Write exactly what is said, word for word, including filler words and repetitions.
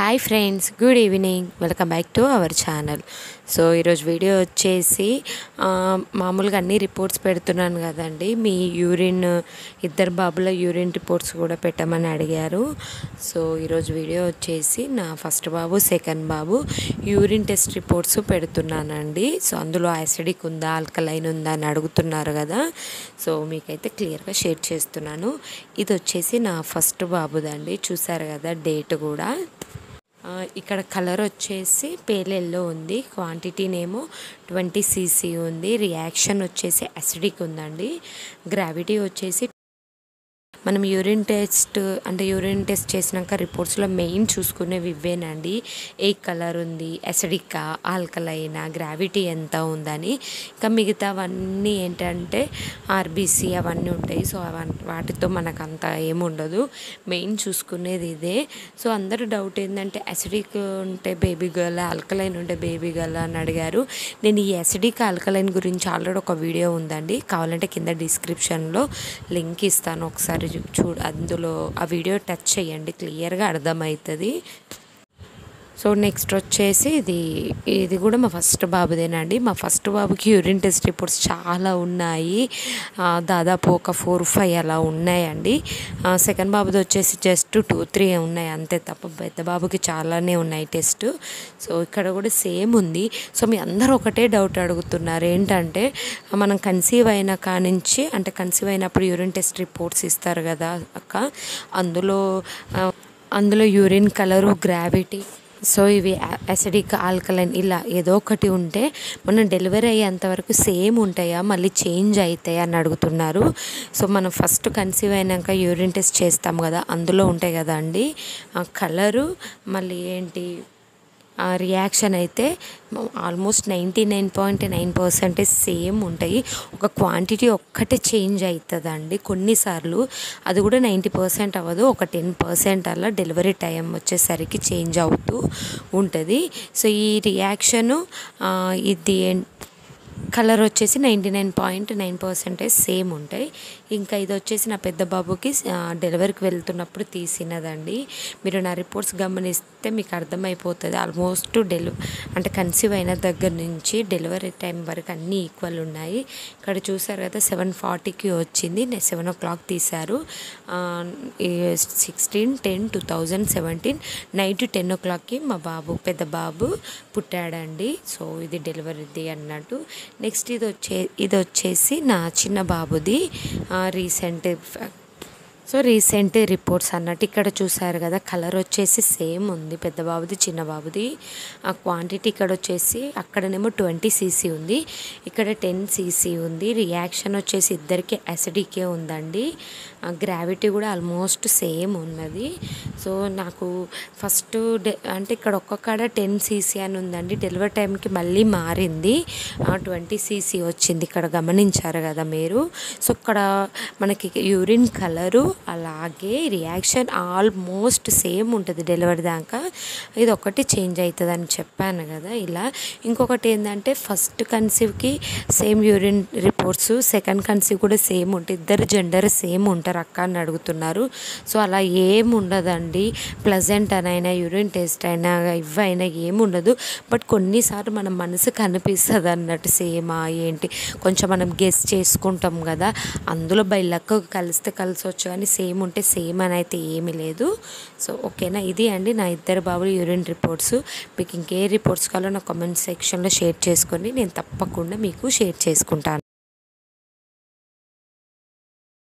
Hi friends, good evening. Welcome back to our channel. So ఈరోజు video వచ్చేసి మామూలుగా అన్ని రిపోర్ట్స్ పెడుతున్నాను కదండి. మీ యూరిన్ ఇద్దరు బాబుల యూరిన్ రిపోర్ట్స్ కూడా పెట్టమని అడిగారు. సో ఈరోజు వీడియో వచ్చేసి నా ఫస్ట్ బాబు, సెకండ్ బాబు యూరిన్ టెస్ట్ రిపోర్ట్స్ పెడుతున్నానండి. సో అందులో యాసిడిక్ ఉందా, ఆల్కలైన్ ఉందా అని అడుగుతున్నారు కదా. సో మీకైతే క్లియర్గా షేర్ చేస్తున్నాను. ఇది వచ్చేసి నా ఫస్ట్ బాబుదండి. చూసారు కదా డేట్ కూడా. ఇక్కడ కలర్ వచ్చేసి పేల్ ఎల్లో ఉంది, క్వాంటిటీనేమో ట్వంటీ సీసీ ఉంది, రియాక్షన్ వచ్చేసి అసిడిక్ ఉందండి, గ్రావిటీ వచ్చేసి మనం యూరిన్ టెస్ట్ అంటే యూరిన్ టెస్ట్ చేసినాక రిపోర్ట్స్లో మెయిన్ చూసుకునేవి ఇవేనండి. ఏ కలర్ ఉంది, అసిడికా, ఆల్కలైనా, గ్రావిటీ ఎంత ఉందని. ఇంకా మిగతావన్నీ ఏంటంటే ఆర్బీసీ అవన్నీ ఉంటాయి. సో వాటితో మనకు అంత ఏముండదు, మెయిన్ చూసుకునేది ఇదే. సో అందరూ డౌట్ ఏంటంటే అసిడిక్ ఉంటే బేబీ గర్ల్, ఆల్కలైన్ ఉంటే బేబీ గర్ల్ అని అడిగారు. నేను ఈ అసిడిక్ ఆల్కలైన్ గురించి ఆల్రెడీ ఒక వీడియో ఉందండి, కావాలంటే కింద డిస్క్రిప్షన్లో లింక్ ఇస్తాను, ఒకసారి చూడు. అందులో ఆ వీడియో టచ్ చేయండి, క్లియర్గా అర్థమవుతుంది. సో నెక్స్ట్ వచ్చేసి ఇది ఇది కూడా మా ఫస్ట్ బాబుదేనండి. మా ఫస్ట్ బాబుకి యూరిన్ టెస్ట్ రిపోర్ట్స్ చాలా ఉన్నాయి, దాదాపు ఒక ఫోర్ ఫైవ్ అలా ఉన్నాయండి. సెకండ్ బాబుది వచ్చేసి జస్ట్ టూ త్రీ ఉన్నాయి అంతే తప్ప పెద్ద బాబుకి చాలానే ఉన్నాయి టెస్ట్. సో ఇక్కడ కూడా సేమ్ ఉంది. సో మీ అందరూ ఒకటే డౌట్ అడుగుతున్నారు, ఏంటంటే మనం కన్సీవ్ అయిన కానించి అంటే కన్సీవ్ అయినప్పుడు యూరిన్ టెస్ట్ రిపోర్ట్స్ ఇస్తారు కదా అక్క, అందులో అందులో యూరిన్ కలరు, గ్రావిటీ, సో ఇవి అసిడిక్, ఆల్కలైన్ ఇలా ఏదో ఒకటి ఉంటే మనం డెలివరీ అయ్యేంతవరకు సేమ్ ఉంటాయా, మళ్ళీ చేంజ్ అవుతాయా అని అడుగుతున్నారు. సో మనం ఫస్ట్ కన్సీవ్ అయినాక యూరిన్ టెస్ట్ చేస్తాం కదా, అందులో ఉంటాయి కదా అండి కలరు, మళ్ళీ ఏంటి రియాక్షన్ అయితే almost ninety nine point nine percentage same ఉంటాయి. ఒక క్వాంటిటీ ఒక్కటే చేంజ్ అవుతుందండి కొన్నిసార్లు, అది కూడా నైంటీ పర్సెంట్ అవ్వదు, ఒక టెన్ పర్సెంట్ అలా డెలివరీ టైం వచ్చేసరికి చేంజ్ అవుతూ ఉంటుంది. సో ఈ రియాక్షను ఇది కలర్ వచ్చేసి ninety nine point nine percentage same ఉంటాయి. ఇంకా ఇది వచ్చేసి నా పెద్ద బాబుకి డెలివరీకి వెళ్తున్నప్పుడు తీసినదండి. మీరు నా రిపోర్ట్స్ గమనిస్తే మీకు అర్థమైపోతుంది. ఆల్మోస్ట్ డెలి అంటే కన్సీవ్ అయిన దగ్గర నుంచి డెలివరీ టైం వరకు అన్నీ ఈక్వల్ ఉన్నాయి. ఇక్కడ చూసారు కదా సెవెన్ ఫార్టీకి వచ్చింది, నేను సెవెన్ ఓ క్లాక్ తీశారు. Sixteen ten two thousand seventeen night ten ఓ క్లాక్కి మా బాబు పెద్ద బాబు పుట్టాడండి. సో ఇది డెలివరీది అన్నట్టు. నెక్స్ట్ ఇది వచ్చే ఇది వచ్చేసి నా చిన్న బాబుది రీసెంట్ సో రీసెంట్ రిపోర్ట్స్ అన్నట్టు. ఇక్కడ చూసారు కదా కలర్ వచ్చేసి సేమ్ ఉంది పెద్ద బాబుది, చిన్న బాబుది. ఆ క్వాంటిటీ ఇక్కడ వచ్చేసి అక్కడనేమో ట్వంటీ సీసీ ఉంది, ఇక్కడ టెన్ సీసీ ఉంది. రియాక్షన్ వచ్చేసి ఇద్దరికి అసిడికే ఉందండి, గ్రావిటీ కూడా ఆల్మోస్ట్ సేమ్ ఉన్నది. సో నాకు ఫస్ట్ అంటే ఇక్కడ ఒక్కొక్కడ టెన్ సీసీ అని ఉందండి, డెలివరీ టైంకి మళ్ళీ మారింది, ట్వంటీ సీసీ వచ్చింది. ఇక్కడ గమనించారు కదా మీరు. సో ఇక్కడ మనకి యూరిన్ కలరు అలాగే రియాక్షన్ ఆల్మోస్ట్ సేమ్ ఉంటుంది డెలివరీ దాకా, ఇది ఒకటి చేంజ్ అవుతుంది అని చెప్పాను కదా ఇలా. ఇంకొకటి ఏంటంటే ఫస్ట్ కన్సీవ్కి same urine reports, second conceive కూడా సేమ్ ఉంటాయి, ఇద్దరు జెండర్ సేమ్ ఉంటారు అక్క అని అడుగుతున్నారు. సో అలా ఏం ఉండదండి, ప్లజెంట్ అనైనా యూరిన్ టెస్ట్ అయినా ఇవైనా ఏముండదు. బట్ కొన్నిసార్లు మన మనసుకు అనిపిస్తుంది అన్నట్టు సేమా ఏంటి, కొంచెం మనం గెస్ చేసుకుంటాం కదా, అందులో బై లక్ కలిస్తే కలిసొచ్చు కానీ సేమ్ ఉంటే సేమ్ అని అయితే ఏమీ లేదు. సో ఓకేనా, ఇది అండి నా ఇద్దరు బాబులు యూరిన్ రిపోర్ట్స్. మీకు ఇంకే రిపోర్ట్స్ కావాలో నా కామెంట్ సెక్షన్లో షేర్ చేసుకోండి, నేను తప్పకుండా మీకు షేర్ చేసుకుంటాను.